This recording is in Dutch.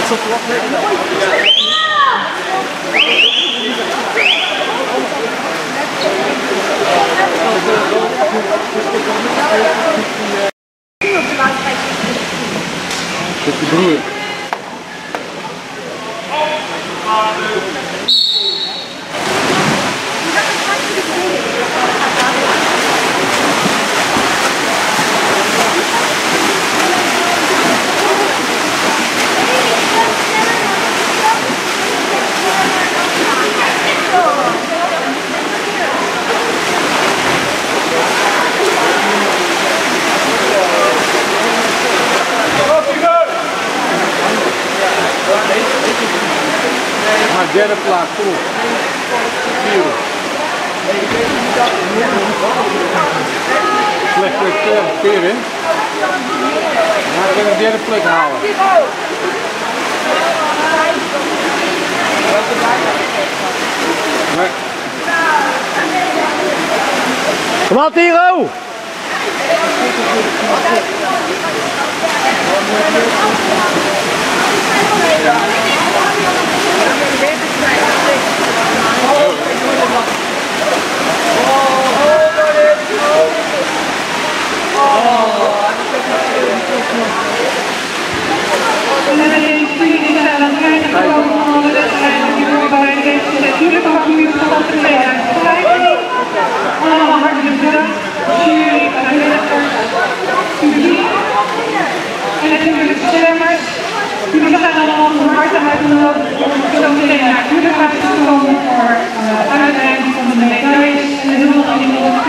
Derde plaats, kom op. Vierde. Slecht keer in. Maar we kunnen de derde plek halen. Nee. Kom op, Tiro! Allemaal hartelijk bedankt. Jury, vrijwilligers, publiek en natuurlijk stemmers. Jullie zijn allemaal van harte uitgenodigd om zo meteen naar Kuurderhuis te komen voor uitreiking van de medailles en de hulp aan die